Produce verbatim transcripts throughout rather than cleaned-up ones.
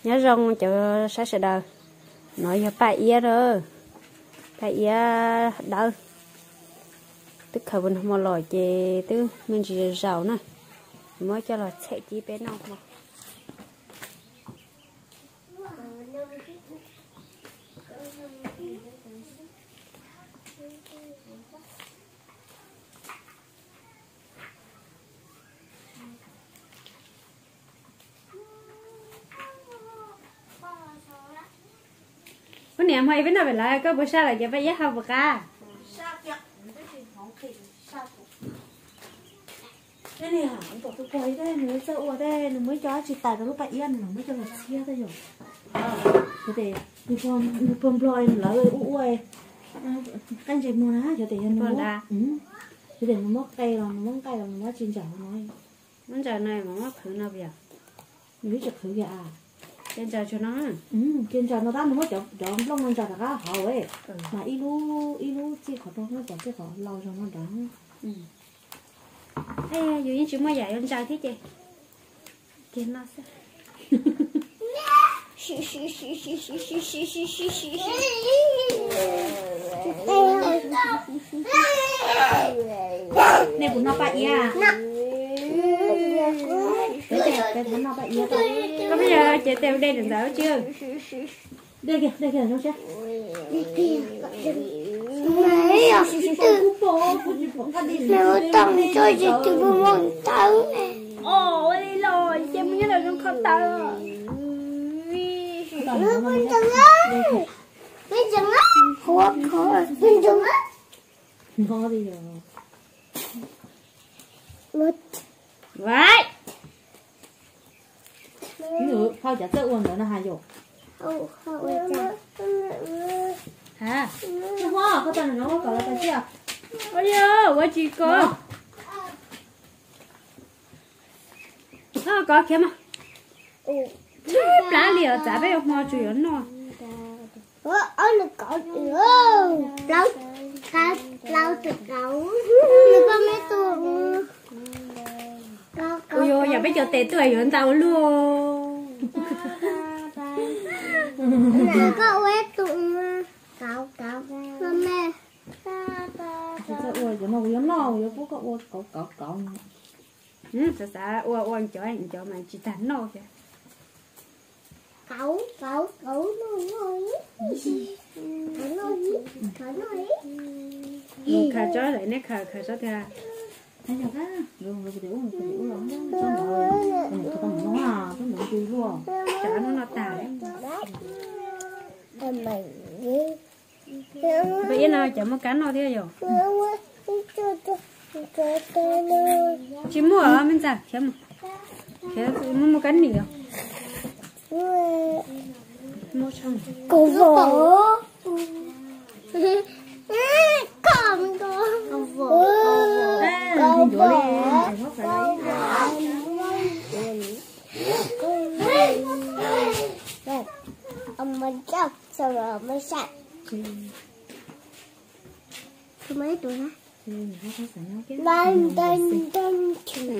nhớ rong cho sát sẽ đời nói cho bà ia rồi bà ia đâu tức khởi bên một lò chè tức mình chỉ rau nè mới cho là sẽ chỉ bé nào mà cái niệm hay với nào vậy lại có bữa sau là cho phải giá không bạc à cái này hả ông tổ tôi quay đây nó sợ ua đây nó mới cho chị tài nó lúc bạn yên nó mới cho là chia ra rồi có thể như con như con lôi nó lấy ua canh chị mua ná cho thể nó móc ừ cho thể nó móc tay rồi nó móc tay rồi nó móc trên chảo nó món chả này mà móc thử nào vậy nếu chặt thử vậy à trên chả cho nó ừ trên chảo nó đang nó móc chảo chảo lông con chảo là cá hậu ấy mà ilu ilu chỉ khó đâu nó chảo chỉ khó lâu cho nó đắng ừ ê dù như chúng mới dạy con trai thế chị kiến nó sẽ này bún nó bậy à cái cái bún nó bậy à có bây giờ chị tiêu đây đừng đỡ chưa đây kìa đây kìa nó chứ mấy à nếu tao cho chị từ bộ môn tao ồ đi rồi chị mới nhớ là con không tao nó bên trong á bên trong á khó khó bên trong á khó đi rồi một vậy nữa phao chả tự uống nữa là hai rồi không không hả đúng không có tên nó có là cái gì à ôi giờ quá chị có à có kia mà lá lìa chả biết hoa chuyện nó ơ ơ nó có nữa lâu lâu lâu từ cậu nó có mấy tuổi ôi giờ bây giờ tệ tuổi rồi tao luôn nó có quét tụi mà cậu cậu mẹ sao ôi giờ nó uống nó uống bố cậu ôi cậu cậu cậu ừ sao sao ôi ôi cho anh cho mà chỉ tán nó kìa cậu cậu cậu nó nói cậu nói cậu nói một khả cho lại nét khả khả cho thà thấy chưa thế rồi rồi cái uống cái uống lắm đó cho nó cái tầm nó à cái nó chui luôn chả nó nó tải vậy nào chả một cắn nó thế rồi chỉ mua ở bên già khéo mà khéo mua một cắn nhiều mua xong cô vợ con con vợ con vợ ông mình chắc sau rồi mới sạch thứ mấy tuổi hả Đan đan đan chừng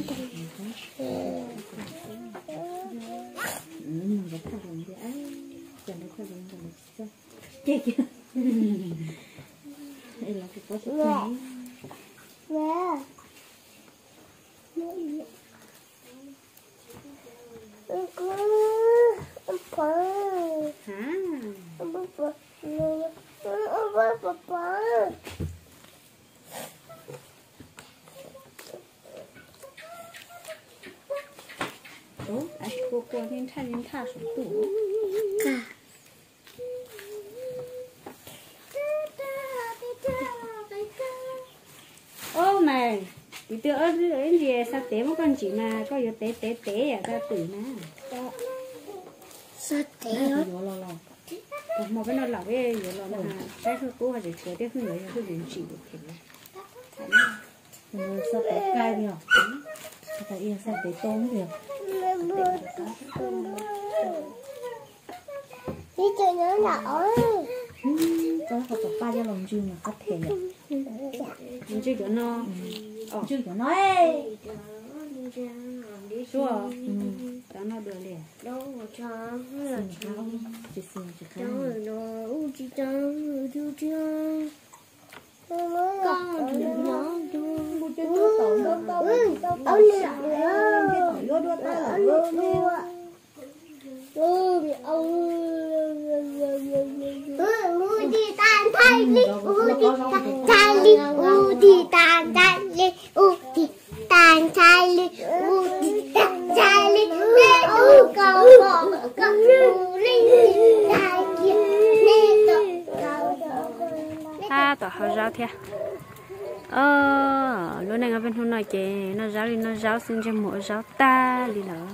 chết chưa đây là cái có chút này mẹ hả ủa anh cô cô nên thay nên thay số tủ ô mày thì tôi ở dưới gì sao té một con chị mà có giờ té té té à ra tử nè sao té một cái nó lọc cái giờ nó là cái thứ cũ hay là cái thứ người thứ gì chỉ được thì sao té cay đi hả sao yên sao té tôm đi đi chơi nhớ nhỏ có học tập ba cho lòng chưa mà có thể mình chưa cho nó chưa cho nó ấy đi Chua. Ừ. Cho nó được liền. Đâu cho là cháu. Chỉ xin chỉ Cháu khăn. nó u chỉ cháu chú cháu. Con thì nó chú chú tổ nó tổ. Ông nè. Vô đua ta là Ừ, ông u đi tan thay đi, u đi tan thay đi, u đi tan thay đi, u đi tan thay đi, u đi tan thay đi, nè u cầu bỏ cầu linh thay kia, nè tổ cầu. À, tao học rau thế. Ờ, lúc này bên hôm nói chị nó rau đi nó rau xin cho mỗi rau ta đi nữa.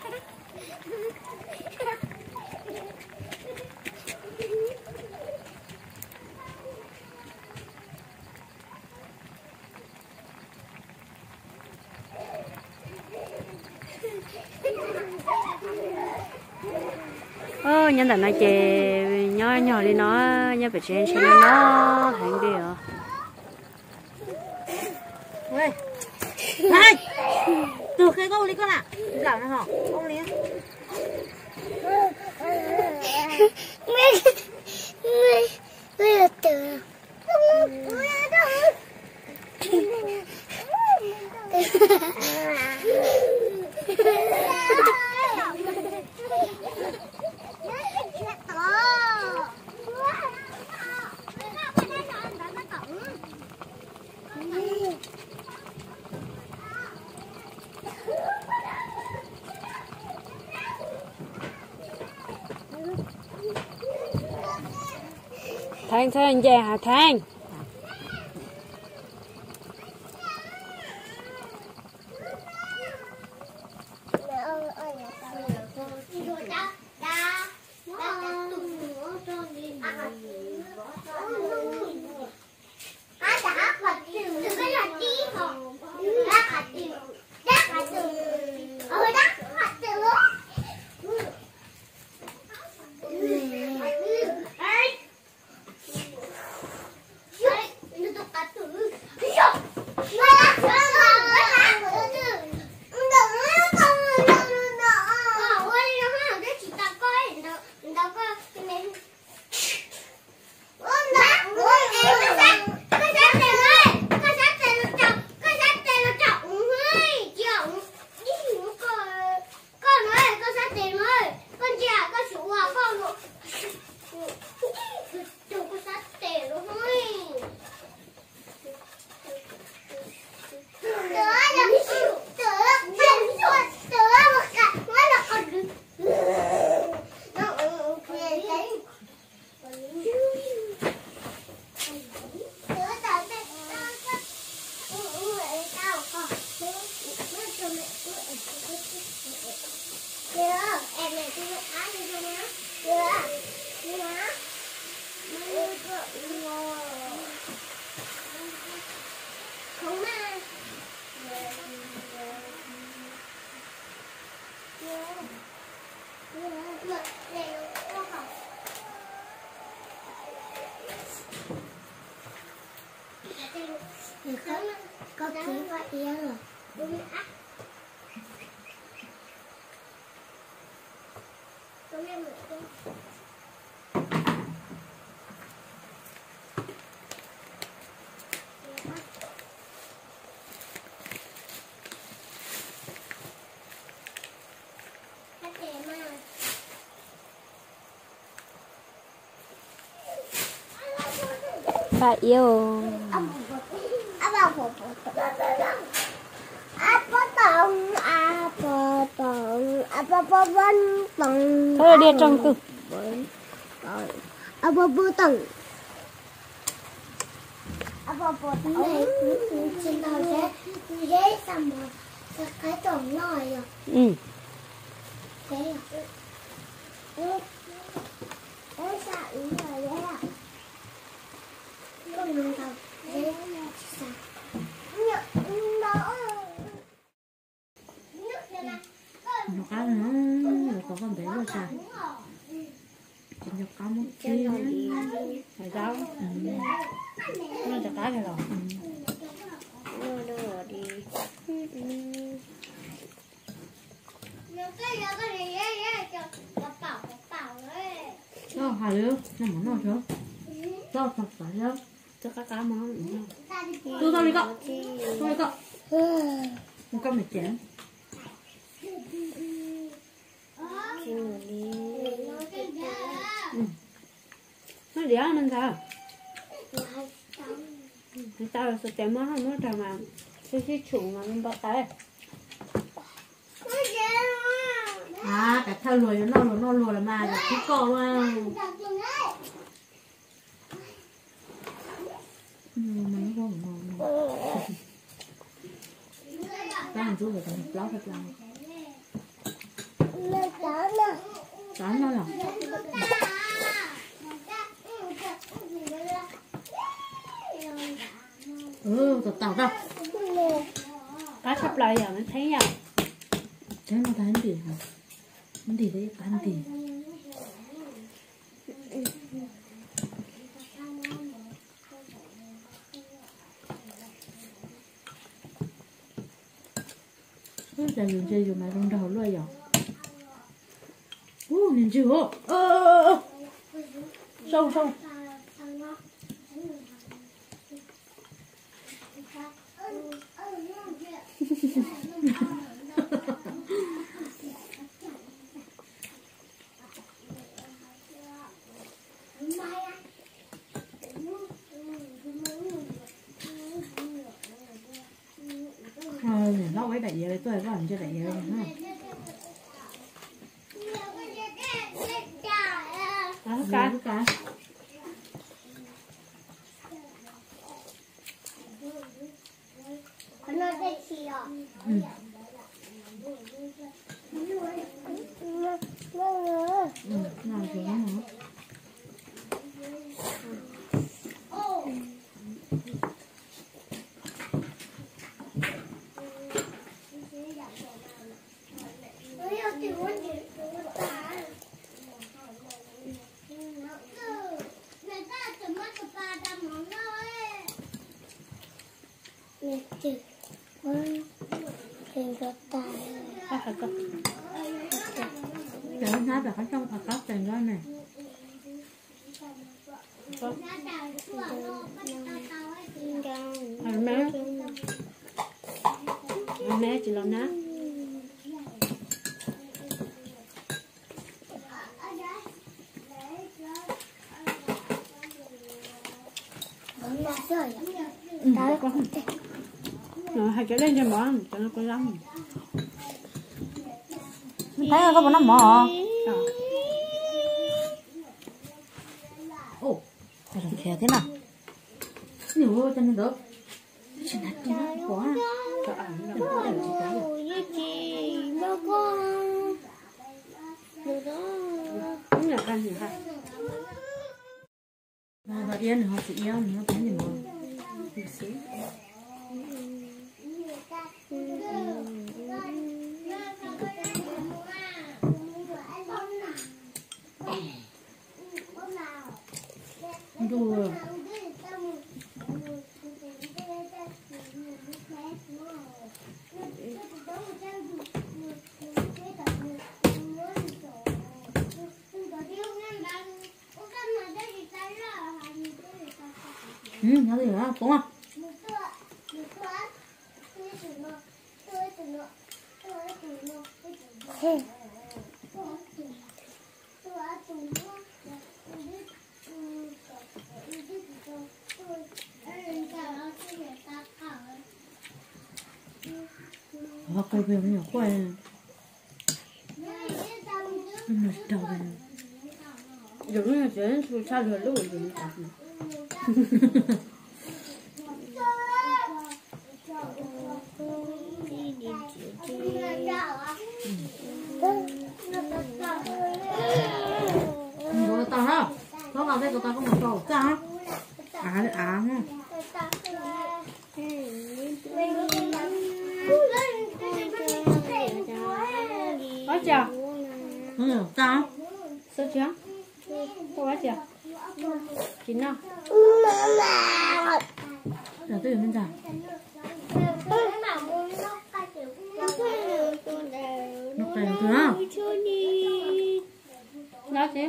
Ơ, nhân tận nói chị nhỏ nhỏ đi nó nhớ phải trên trên nó hành đi à. Ôi. Này. Từ cái câu đi con ạ. Dạo này hả? Ông đi. Mẹ mẹ mẹ từ Thanh thanh về hả Thanh? có tiếng và yên rồi. Đúng á. Tôi lên một cái. Bà yêu. Thôi đi trong từ. Apa botol? Apa botol này cũng trên đầu sẽ dễ xong rồi cái trồng nồi rồi. Ừ. Thế à? Ừ. Em sợ ý rồi đấy à? Không ngon đâu. Dễ sợ. Nó cá nó nó có con bé rồi sao? Nó có một cái phải rau. Nó cho cá cái rồi. Nó đưa đi. Đó, hai đứa, nó món nào chưa? Đó, thật phải chưa? Cho các cá món. Tôi tao đi cậu. Tôi đi cậu. Một con này chén. Nó đĩa mình sao? Chúng ta là sẽ chém món không món mà cái cái chủ mà mình bỏ tay. À, cả thao lùi nó lùi nó lùi là mà là cái con luôn. Mà nó không ngon. Cái hàng chú về tao lót hết lòng. Cắn nó là. Ừ, tao tao đâu. Cá sắp lại giờ nó thấy nhau. Thế nó thấy gì hả? Nó gì đấy, ăn gì? Ủa, giờ dùng chơi dùng mà trong đầu luôn rồi. Ủa, nhìn chưa? Ơ ơ ơ. Sâu sâu. Thôi, nó quấy đại vậy tôi vẫn cho đại vậy ha. Đó cá. Cá. Ừ. Ừ, nào rồi nó nữa. Cá hả con? Trời ơi, nó là cái trong Phật cốc tiền đó này. Ở mẹ. Ở mẹ chỉ làm ná. Ừ, con. Rồi hai cái lên cho món cho nó có lắm. Thấy có một nắm mỏ. Ồ, phải làm khéo thế nào? Nhiều ơi, cho nên được. Chị nát cho nó quá. Cho ăn nó có để cho cái. Đúng là ăn gì hả? Và và yên họ sẽ yêu nó thấy nhiều rồi. Một xíu. Đùa. Ừ, nó gì hả? Đúng không? Họ cây về nhỏ quay này. Nó đầu này. Giống như thế, tôi cha lừa lúc rồi cả. Rồi tao ha. Nó vào đây của tao có một cầu ra ha. Á á ha. Có chưa? Ừ, tao. Sao chưa? Có quá chưa? Chín nào? Giờ tôi bên nào? Nó cày chưa? nào đó chứ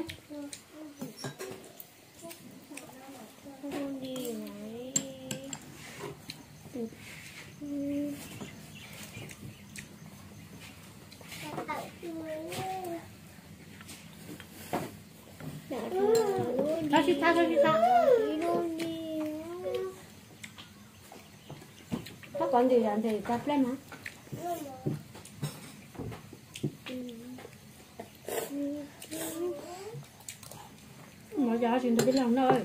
đó chị ta đó chị ta các con gì làm thì cà phê mà nó giờ chuyện tôi biết lòng thôi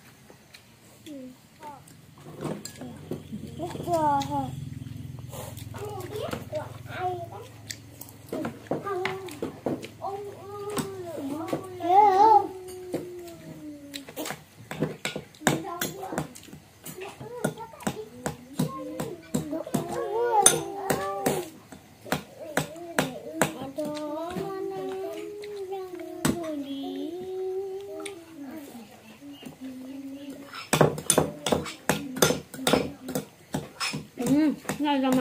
ừ ngay ra mà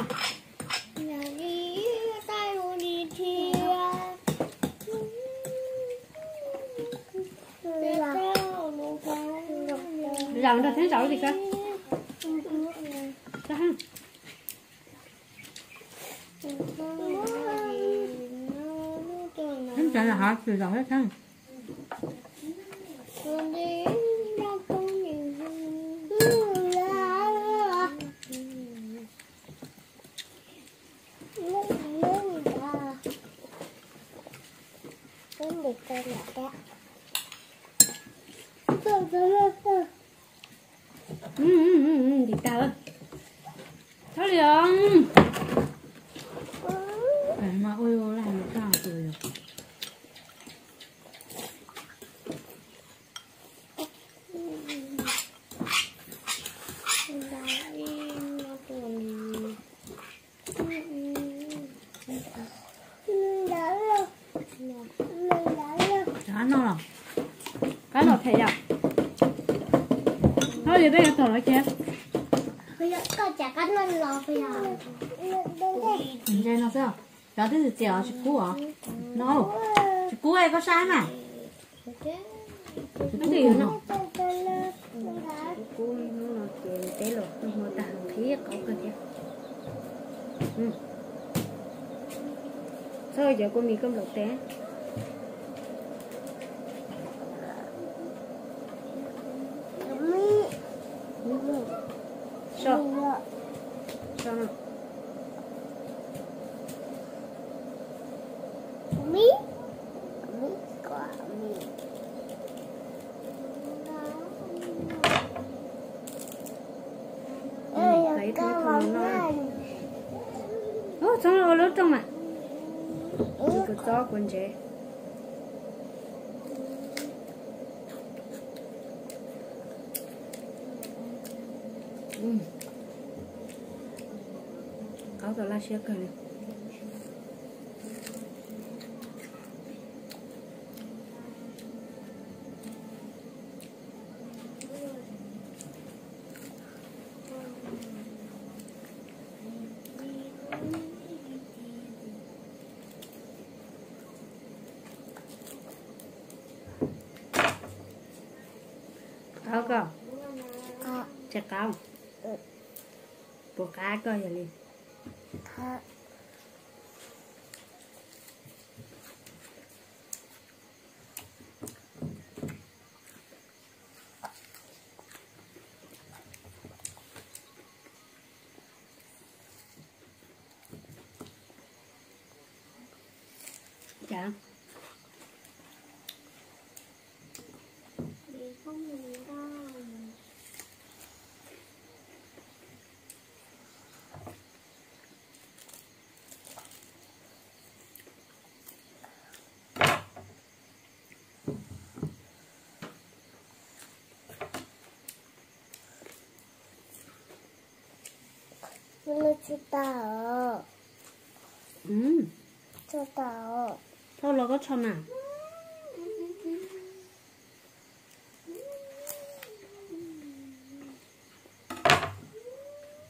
làm ra thế sao thì sao sao ha không phải là họ từ đầu hết không ừ ừ ừ thì tao ơi thôi liền phải mà ôi ôi làm được sao rồi được chán nó rồi cái lọt thầy à thôi giờ đây là tổ nó chết bây giờ có chả cắt nó lò bây giờ nhìn đây nó sao đó thứ chèo chị cú hả no chị cú ai có sai mà nó gì nó cô nó tiền té lột nó ta thấy có cái gì ừ sao giờ cô mì cơm lột té sao sao nào mi mi quả mi thấy thôi không nói ô xong rồi lớn trong mà cái gió quần chế ừ có tao la xe cần có không chắc không bộ cá coi vậy liền dạ nó chưa tao ừ chưa tao thôi là có cho nào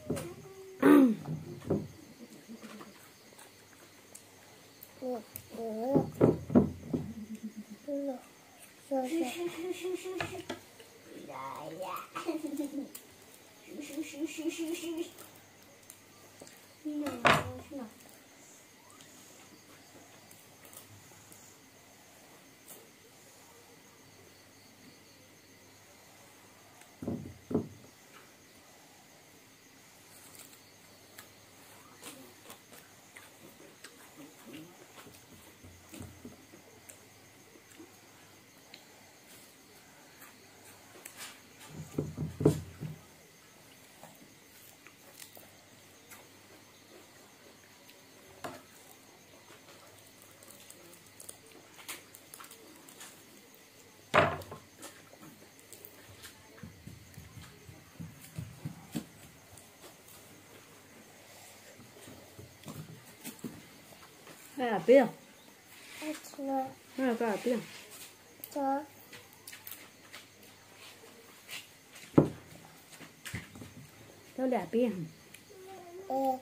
ừ ừ Hay là biết It's hay là cái là biết not. đâu để biết Uh,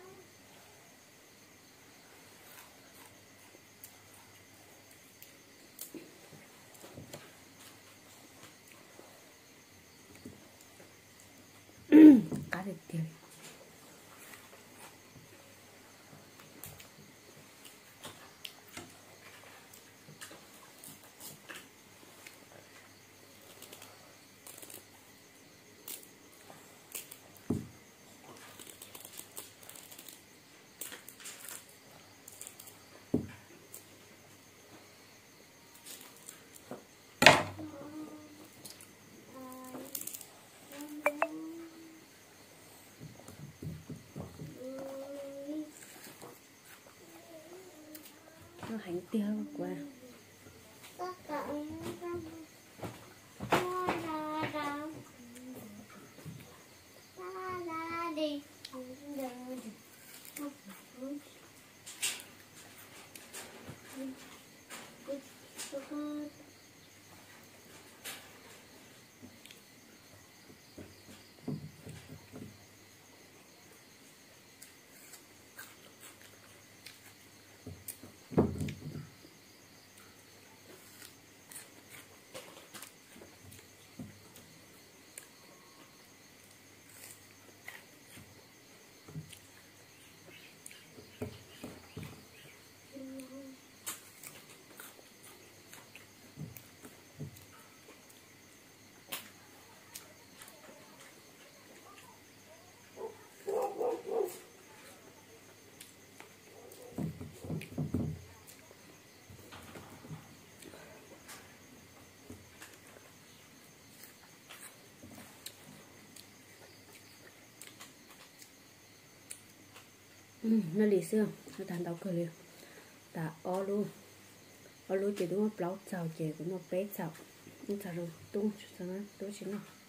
cá được tiền. Nó hành tiêu quá. Ừ, nó lì xương nó tàn đau cơ liền ta ó luôn ó luôn chỉ đúng nó plau chào chỉ cũng nó bé chào không chào rồi tung cho nó tôi chỉ nó